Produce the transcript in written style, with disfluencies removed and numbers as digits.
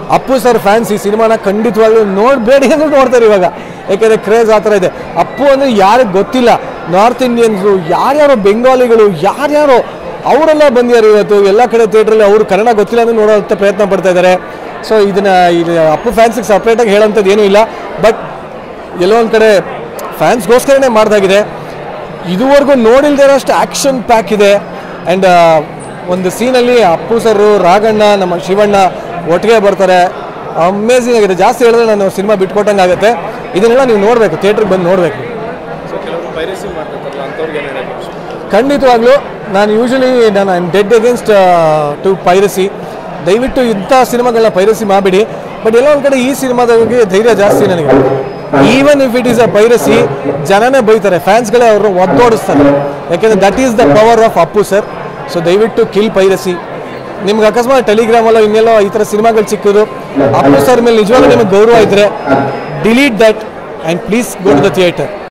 Appu sir fans ಈ ಸಿನಿಮಾನ ಖಂಡಿತವಾಗ್ಲೂ ನೋಡಬೇಡಿ ಅಂದ್ರೆ ನೋಡ್ತಾರೆ ಇವಾಗ, ಯಾಕೆಂದರೆ ಕ್ರೇಜ್ ಆ ಥರ ಇದೆ. ಅಪ್ಪು ಅಂದರೆ ಯಾರಿಗೆ ಗೊತ್ತಿಲ್ಲ, ನಾರ್ತ್ ಇಂಡಿಯನ್ಸು ಯಾರ್ಯಾರೋ ಬೆಂಗಾಲಿಗಳು ಯಾರ್ಯಾರೋ ಅವರೆಲ್ಲ ಬಂದಿದ್ದಾರೆ ಇವತ್ತು ಎಲ್ಲ ಕಡೆ ಥಿಯೇಟ್ರಲ್ಲಿ. ಅವರು ಕನ್ನಡ ಗೊತ್ತಿಲ್ಲ ಅಂದರೆ ನೋಡೋಂಥ ಪ್ರಯತ್ನ ಪಡ್ತಾ ಇದ್ದಾರೆ. ಸೊ ಇದನ್ನು ಅಪ್ಪು ಫ್ಯಾನ್ಸಿಗೆ ಸಪ್ರೇಟಾಗಿ ಹೇಳೋಂಥದ್ದು ಏನೂ ಇಲ್ಲ, ಬಟ್ ಎಲ್ಲೋ ಒಂದು ಕಡೆ ಫ್ಯಾನ್ಸ್ಗೋಸ್ಕರನೇ ಮಾಡ್ದಾಗಿದೆ. ಇದುವರೆಗೂ ನೋಡಿಲ್ದೇ ಇರೋಷ್ಟು ಆ್ಯಕ್ಷನ್ ಪ್ಯಾಕ್ ಇದೆ. ಆ್ಯಂಡ್ ಒಂದು ಸೀನಲ್ಲಿ ಅಪ್ಪು ಸರು, ರಾಘಣ್ಣ, ನಮ್ಮ ಶಿವಣ್ಣ ಒಟ್ಟಿಗೆ ಬರ್ತಾರೆ. ಅಮೇಝಿಂಗ್ ಆಗಿದೆ. ಜಾಸ್ತಿ ಹೇಳಿದ್ರೆ ನಾನು ಸಿನಿಮಾ ಬಿಟ್ಕೊಟ್ಟಂಗೆ ಆಗುತ್ತೆ. ಇದನ್ನೆಲ್ಲ ನೀವು ನೋಡಬೇಕು, ಥಿಯೇಟ್ರಿಗೆ ಬಂದು ನೋಡಬೇಕು. ಖಂಡಿತವಾಗ್ಲೂ ನಾನು usually I am dead against to piracy. ದಯವಿಟ್ಟು ಇಂಥ ಸಿನಿಮಾಗಳನ್ನ ಪೈರಸಿ ಮಾಡಬೇಡಿ. ಬಟ್ ಎಲ್ಲೋ ಒಂದು ಕಡೆ ಈ ಸಿನಿಮಾದಾಗೆ ಧೈರ್ಯ ಜಾಸ್ತಿ ನನಗೆ. Even if it is a piracy, ಜನನೇ ಬೈತಾರೆ, ಫ್ಯಾನ್ಸ್ಗಳೇ ಅವ್ರನ್ನ ಒದ್ದೋಡಿಸ್ತಾರೆ. ಯಾಕೆಂದರೆ that is the power of Appu sir. So ದಯವಿಟ್ಟು ಕಿಲ್ ಪೈರಸಿ. ನಿಮ್ಗೆ ಅಕಸ್ಮಾತ್ ಟೆಲಿಗ್ರಾಮಲ್ಲೋ ಇನ್ನೆಲ್ಲೋ ಈ ಥರ ಸಿನಿಮಾಗಳು ಸಿಕ್ಕೋದು, ಅಪ್ಪು ಸರ್ ಮೇಲೆ ನಿಜವಾಗ್ಲೂ ನಿಮಗೆ ಗೌರವ ಇದ್ದರೆ delete that and please go to the theatre.